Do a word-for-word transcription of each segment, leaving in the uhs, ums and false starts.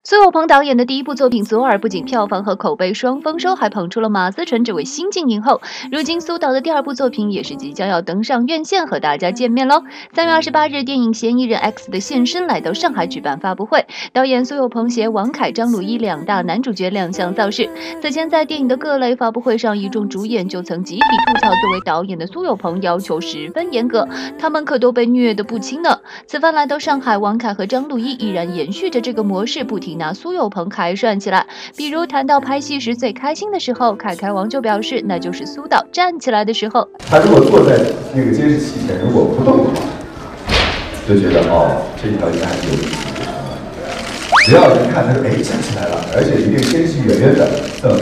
苏有朋导演的第一部作品《左耳》不仅票房和口碑双丰收，还捧出了马思纯这位新晋影后。如今苏导的第二部作品也是即将要登上院线和大家见面喽。三月二十八日，电影《嫌疑人 X》的现身来到上海举办发布会，导演苏有朋携王凯、张鲁一两大男主角亮相造势。此前在电影的各类发布会上，一众主演就曾集体吐槽作为导演的苏有朋要求十分严格，他们可都被虐得不轻呢。此番来到上海，王凯和张鲁一依然延续着这个模式，不停拿苏有朋开涮起来。比如谈到拍戏时最开心的时候，凯凯王就表示那就是苏导站起来的时候。 他如果坐在那个监视器前，如果不动的话，就觉得哦，这一条应该还是有意思的。只要一看他说哎站起来了，而且离这个监视器远远的，嗯，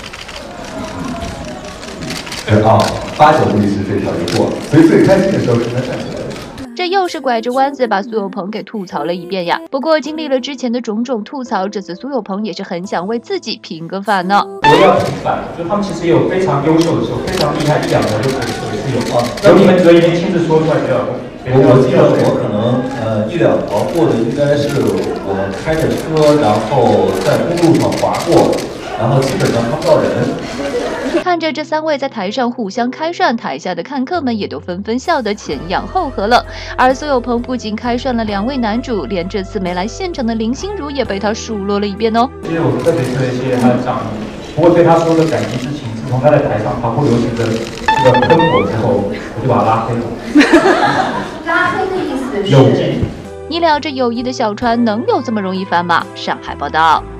嗯啊，八九不离十这条就过了。所以最开心的时候是他站起来的。 这又是拐着弯子把苏有朋给吐槽了一遍呀。不过经历了之前的种种吐槽，这次苏有朋也是很想为自己平个反呢。 我要平反，就他们其实也有非常优秀的时候，非常厉害，一两个就可以是有啊。有你们几个已经亲自说出来的。 我我记得我可能呃一两条过的应该是我开着车，然后在公路上划过，然后基本上看不到人。 看着这三位在台上互相开涮，台下的看客们也都纷纷笑得前仰后合了。而苏有朋不仅开涮了两位男主，连这次没来现场的林心如也被他数落了一遍哦。 其实我特别特别谢谢他的仗义，不过对他说的感激之情，自从他在台上跑过流行的这个喷火之后，我就把他拉黑了。 拉黑的意思是有劲。 你俩这友谊的小船能有这么容易翻吗？上海报道。